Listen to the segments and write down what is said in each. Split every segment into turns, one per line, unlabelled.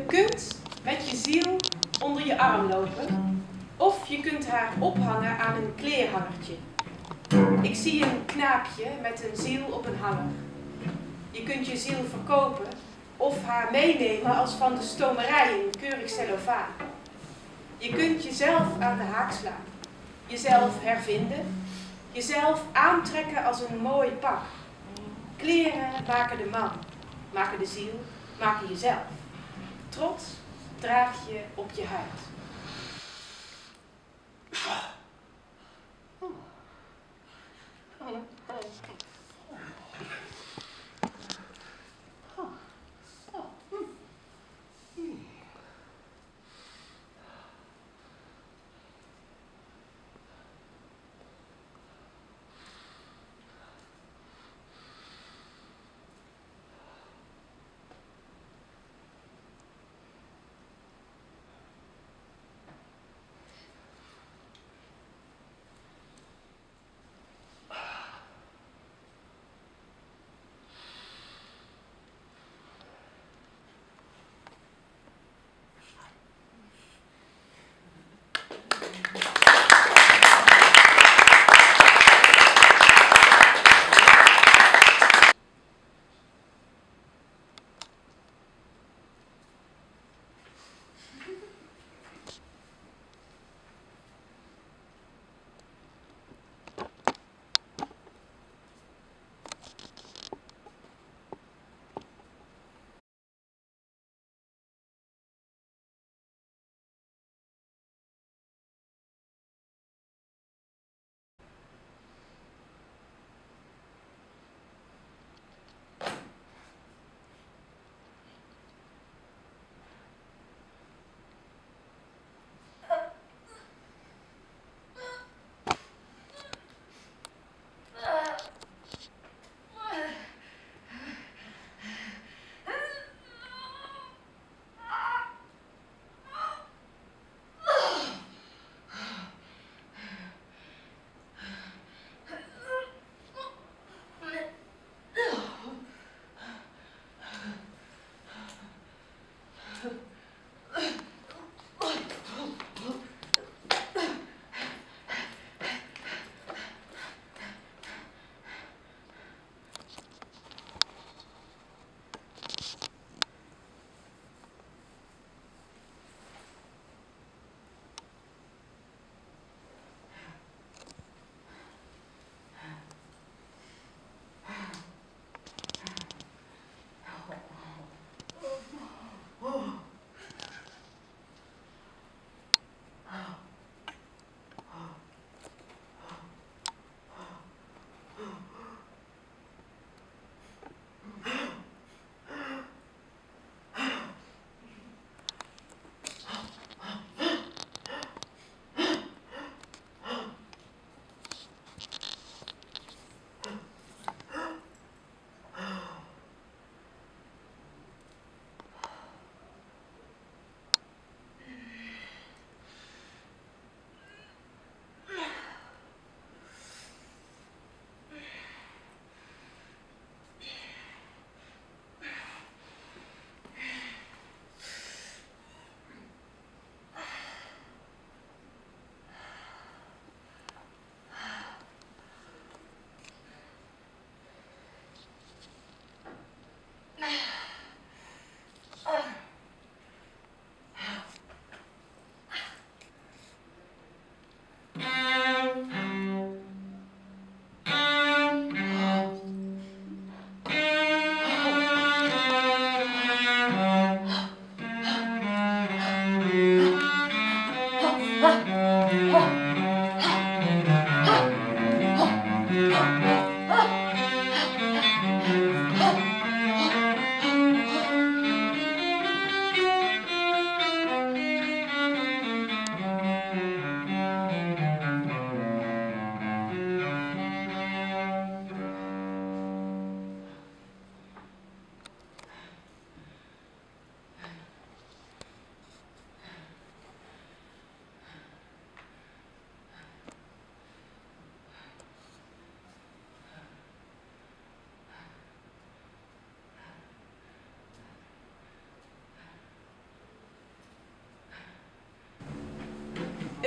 kunt met je ziel onder je arm lopen, of je kunt haar ophangen aan een kleerhangertje. Ik zie een knaapje met een ziel op een hanger. Je kunt je ziel verkopen of haar meenemen als van de stomerij in keurig cellofaan. Je kunt jezelf aan de haak slaan, jezelf hervinden, jezelf aantrekken als een mooi pak. Kleren maken de man, maken de ziel, maken jezelf. Trots draag je op je huid.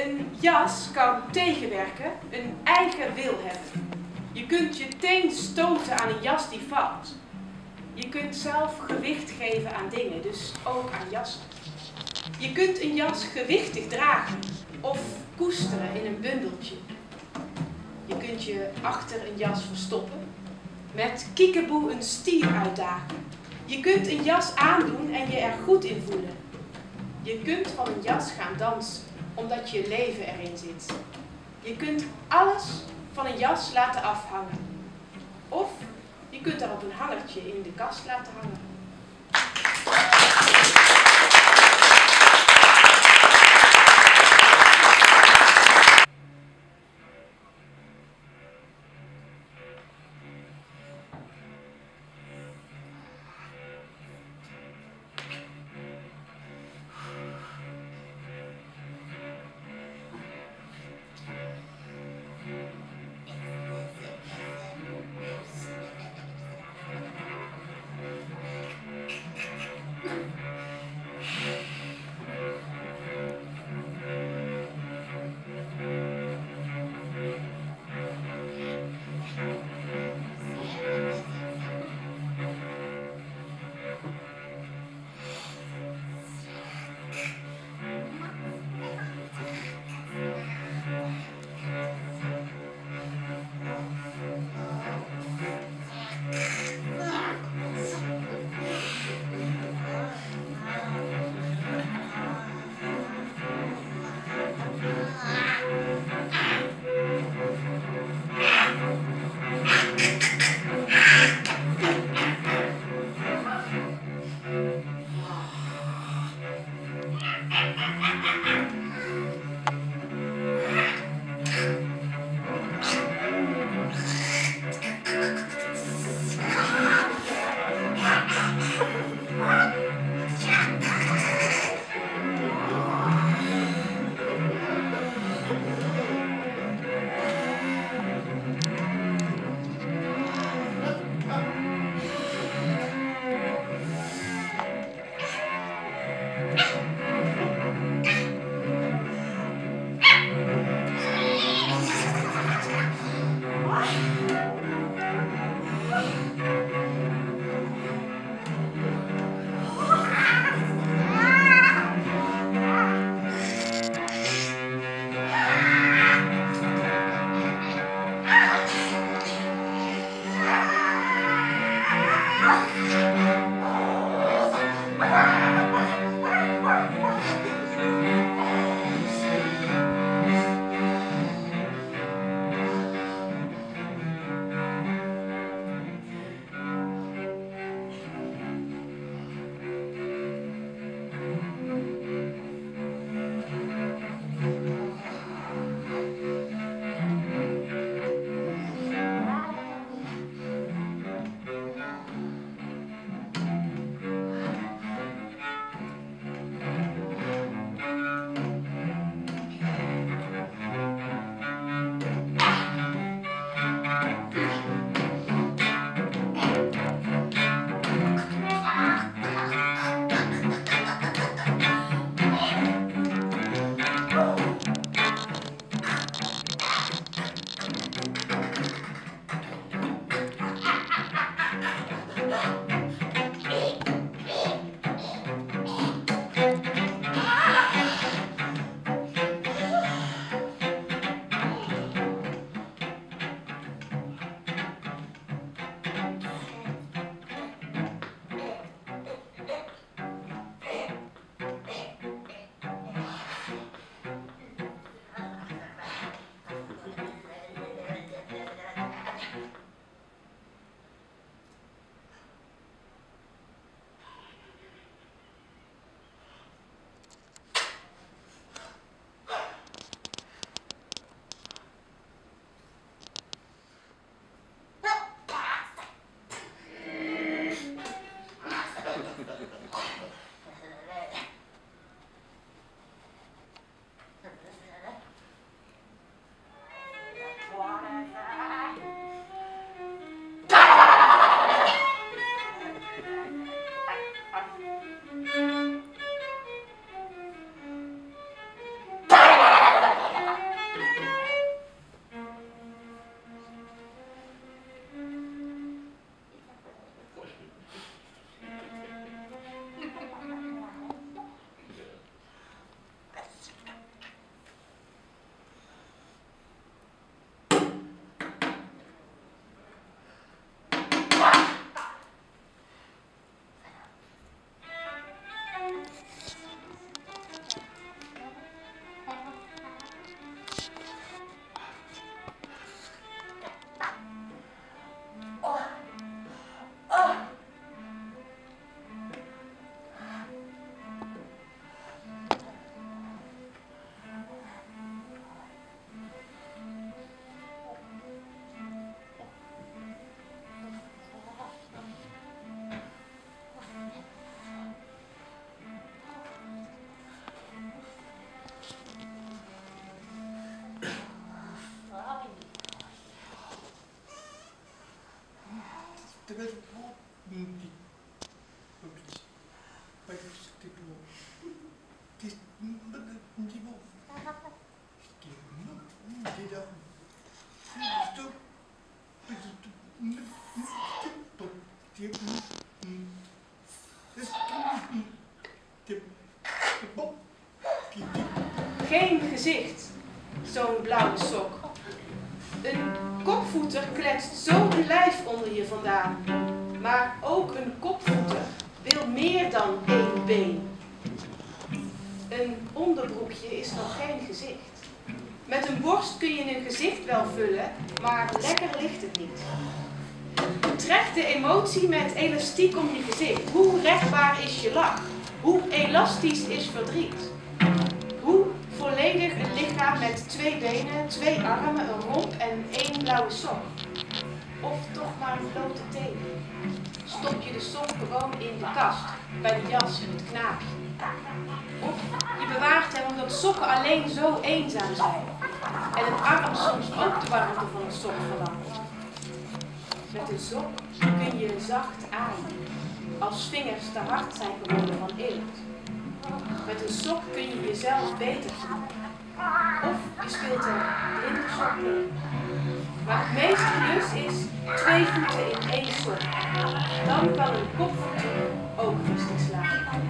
Een jas kan tegenwerken, een eigen wil hebben. Je kunt je teen stoten aan een jas die valt. Je kunt zelf gewicht geven aan dingen, dus ook aan jassen. Je kunt een jas gewichtig dragen of koesteren in een bundeltje. Je kunt je achter een jas verstoppen, met kiekeboe een stier uitdagen. Je kunt een jas aandoen en je er goed in voelen. Je kunt van een jas gaan dansen, omdat je leven erin zit. Je kunt alles van een jas laten afhangen. Of je kunt daar op een hangertje in de kast laten hangen. Geen gezicht, zo'n blauwe sok. Een kopvoeter kletst zo een lijf onder je vandaan. Maar ook een kopvoeter wil meer dan één been. Een onderbroekje is nog geen gezicht. Met een borst kun je een gezicht wel vullen, maar lekker ligt het niet. Trek de emotie met elastiek om je gezicht. Hoe rechtbaar is je lach? Hoe elastisch is verdriet? Hoe volledig een lichaam met 2 benen, 2 armen, een romp en 1 blauwe sok? Of toch maar blote tenen? Stop je de sok gewoon in de kast, bij de jas van het knaapje? Of je bewaart hem omdat sokken alleen zo eenzaam zijn en een arm soms ook de warmte van een sok verlangt. Met een sok kun je zacht aaien, als vingers te hard zijn geworden van eelt. Met een sok kun je jezelf beter voelen. Of je speelt een blinde sok mee. Maar het meeste dus is 2 voeten in 1 sok. Dan kan een kopvoeter ook rustig slapen.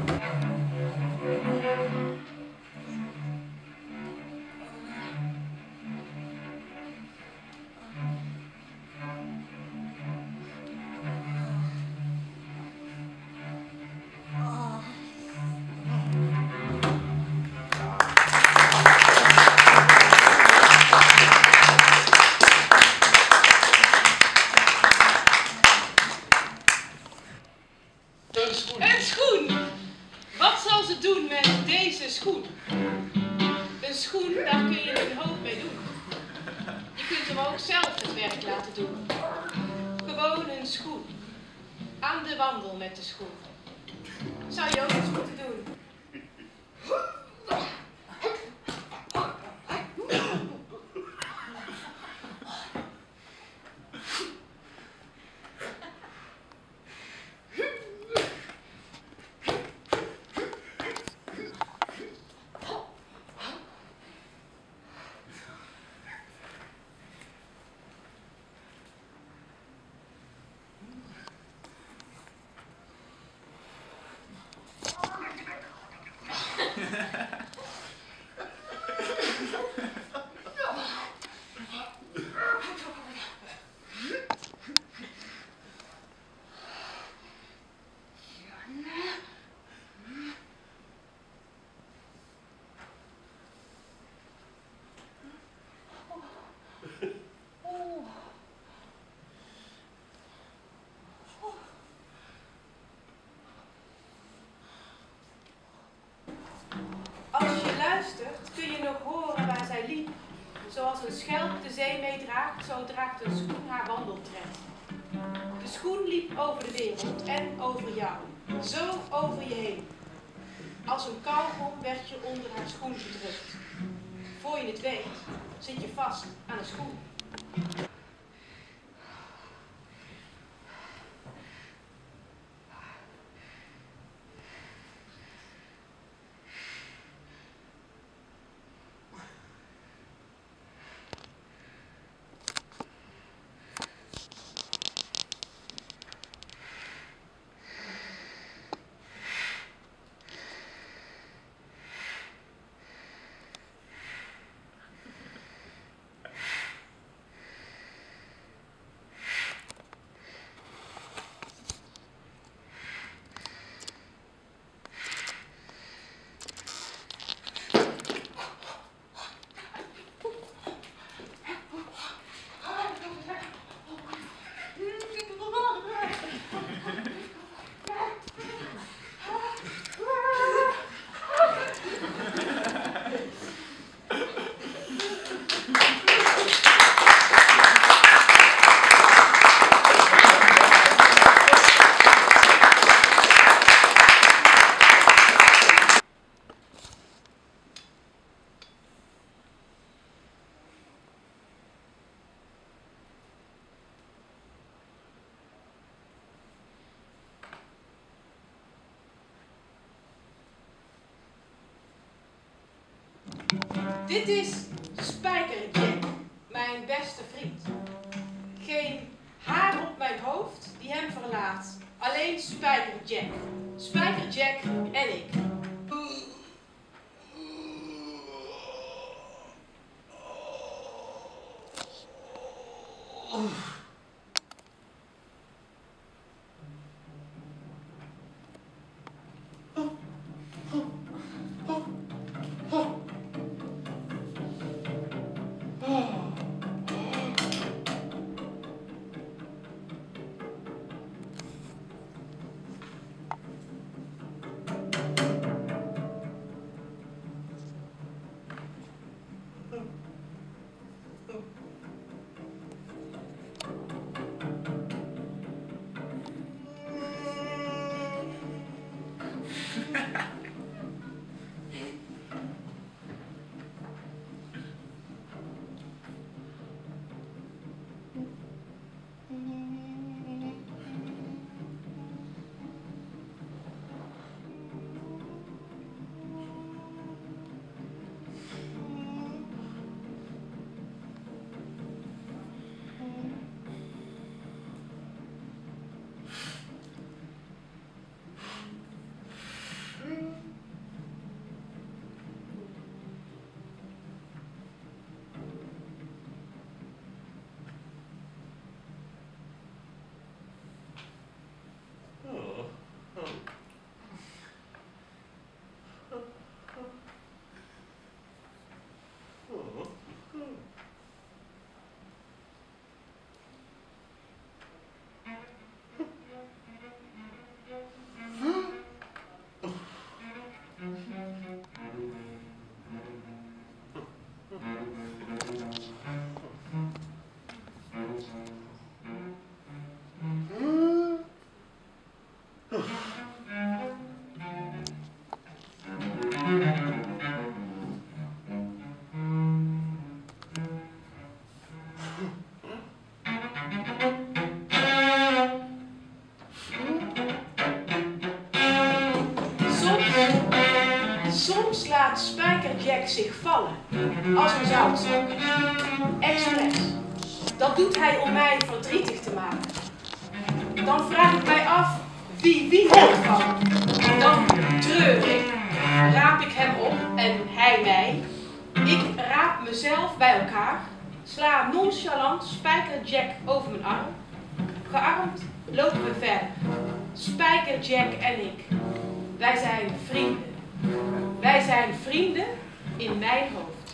Een schoen! Wat zal ze doen met deze schoen? Een schoen, daar kun je een hoop mee doen. Je kunt hem ook zelf het werk laten doen. Gewoon een schoen. Aan de wandel met de schoen. Zou je ook eens moeten doen. Als je luistert, kun je nog horen waar zij liep. Zoals een schelp de zee meedraagt, zo draagt een schoen haar wandeltred. De schoen liep over de wereld en over jou, zo over je heen. Als een kauwgom werd je onder haar schoen gedrukt. Voor je het weet, zit je vast aan een schoen. Dit is Spijker Jack, mijn beste vriend. Geen haar op mijn hoofd die hem verlaat. Alleen Spijker Jack. Spijker Jack en ik. Soms laat Spijker Jack zich vallen, als een zoutzak. Expres. Dat doet hij om mij verdrietig te maken. Dan vraag ik mij af, wie houdt van? Dan treur ik, raap ik hem op en hij mij. Ik raap mezelf bij elkaar, sla nonchalant Spijker Jack over mijn arm. Gearmd lopen we verder. Spijker Jack en ik. Wij zijn vrienden. Wij zijn vrienden in mijn hoofd.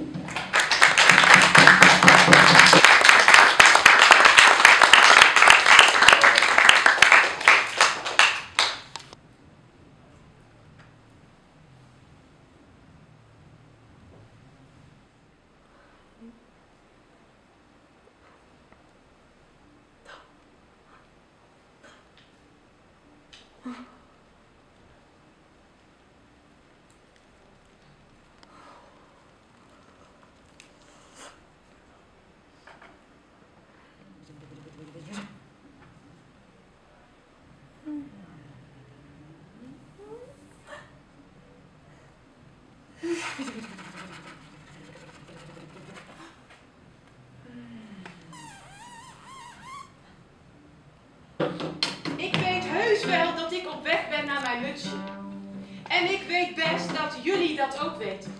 Ik weet heus wel dat ik op weg ben naar mijn mutsje. En ik weet best dat jullie dat ook weten.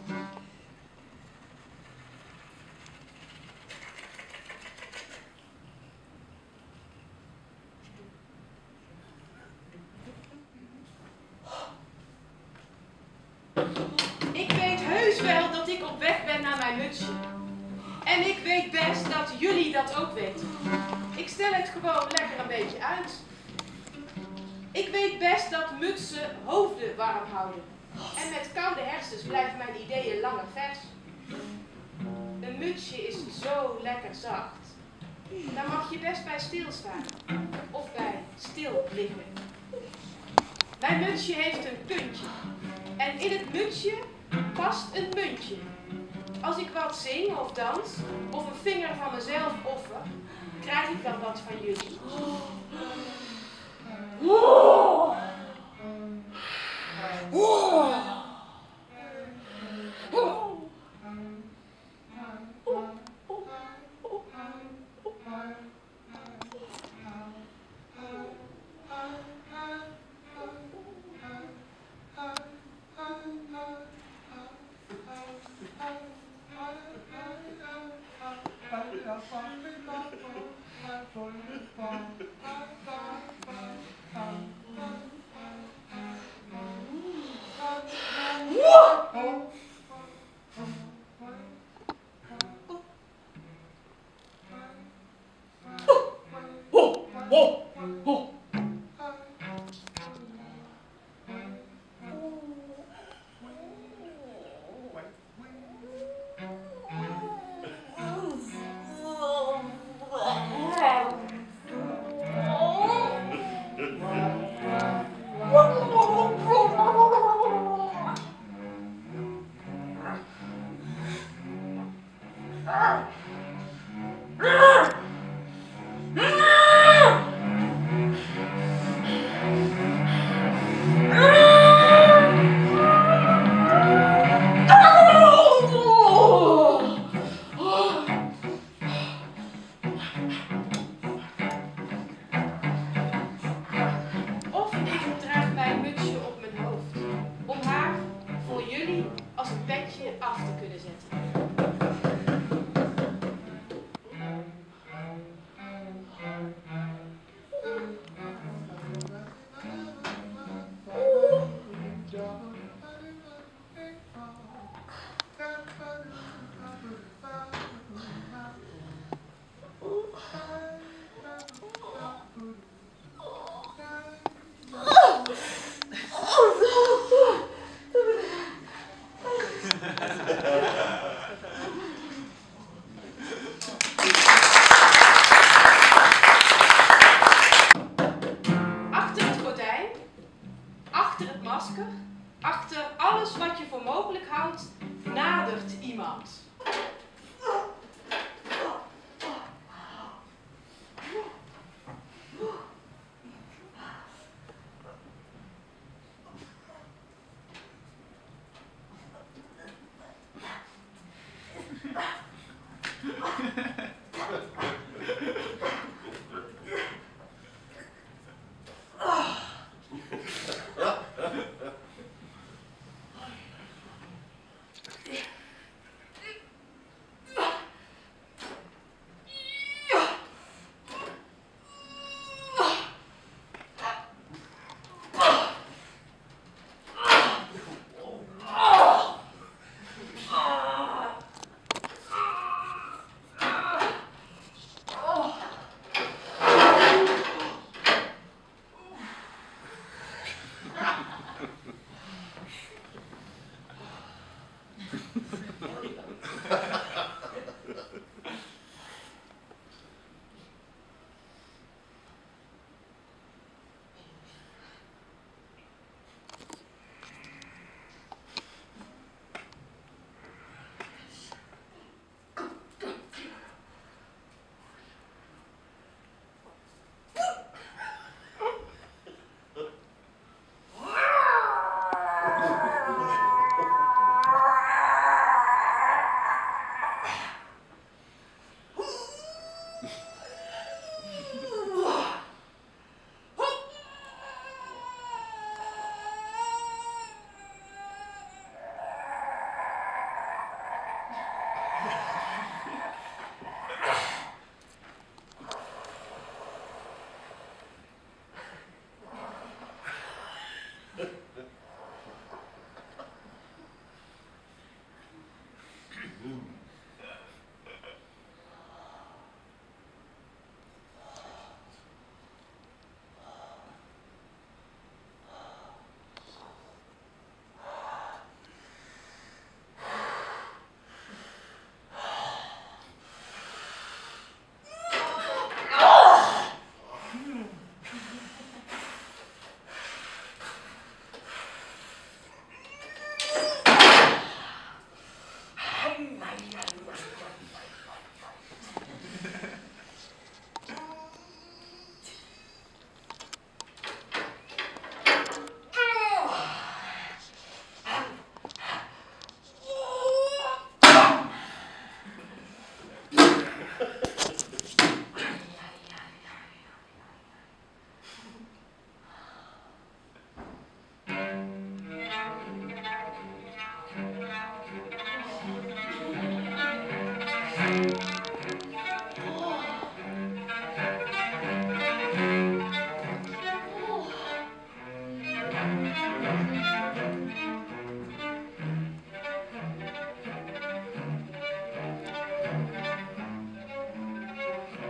Ik weet heus wel dat ik op weg ben naar mijn mutsje. En ik weet best dat jullie dat ook weten. Ik stel het gewoon lekker een beetje uit. Ik weet best dat mutsen hoofden warm houden. En met koude hersens blijven mijn ideeën langer vers. Een mutsje is zo lekker zacht. Daar mag je best bij stilstaan. Of bij stil liggen. Mijn mutsje heeft een puntje. En in het mutsje past een muntje. Als ik wat zing of dans, of een vinger van mezelf offer, krijg ik dan wat van jullie. Of ik draag mijn mutsje op mijn hoofd, om haar voor jullie als een petje af te kunnen zetten. Achter het gordijn, achter het masker, achter alles wat je voor mogelijk houdt, nadert iemand.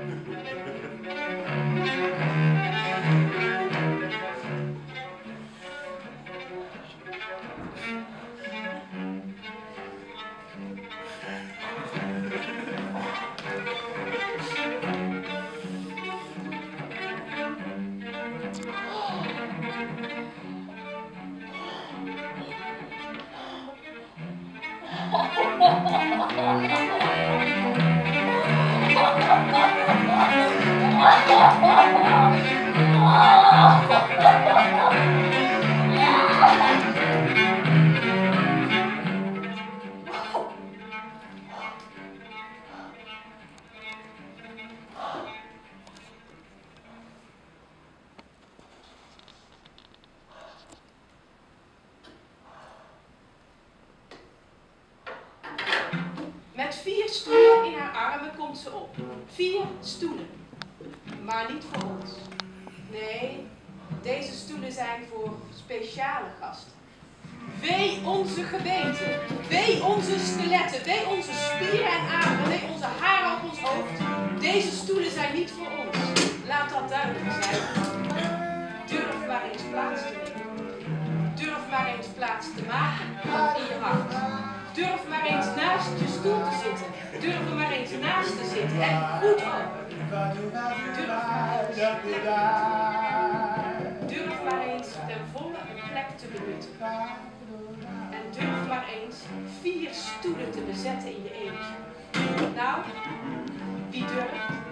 Met 4 stoelen in haar armen komt ze op. 4 stoelen. Maar niet voor ons. Nee, deze stoelen zijn voor speciale gasten. Wee onze geweten. Wee onze skeletten. Wee onze spieren en aderen. Wee onze haren op ons hoofd. Deze stoelen zijn niet voor ons. Laat dat duidelijk zijn. Durf maar eens plaats te nemen. Durf maar eens plaats te maken in je hart. Durf maar eens naast je stoel te zitten. Durf er maar eens naast te zitten. En goed ook. Durf maar eens ten volle een plek te benutten. En durf maar eens 4 stoelen te bezetten in je eentje. Nou, wie durft?